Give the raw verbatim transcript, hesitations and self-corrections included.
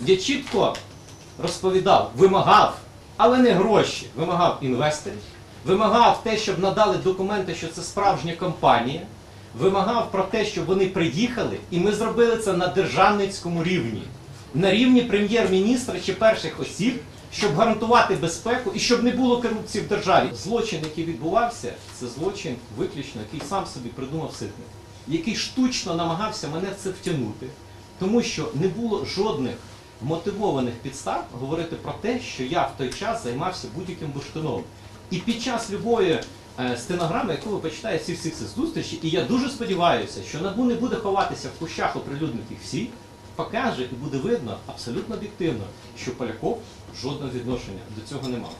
Я чітко розповідав, вимагав, але не гроші, вимагав інвесторів, вимагав те, щоб надали документи, що це справжня компанія, вимагав про те, щоб вони приїхали, і ми зробили це на державницькому рівні, на рівні прем'єр-міністра чи перших осіб, щоб гарантувати безпеку і щоб не було корупції в державі. Злочин, який відбувався, це злочин виключно, який сам собі придумав Ситник, який штучно намагався мене в це втягнути, тому що не було жодних мотивованих підстав говорити про те, що я в той час займався будь-яким бурштином. І під час любої е, стенограми, яку ви почитаєте всі всі ці зустрічі, і я дуже сподіваюся, що НАБУ не буде ховатися в кущах оприлюднених їх всіх, покаже і буде видно абсолютно об'єктивно, що Поляков жодного відношення до цього не мав.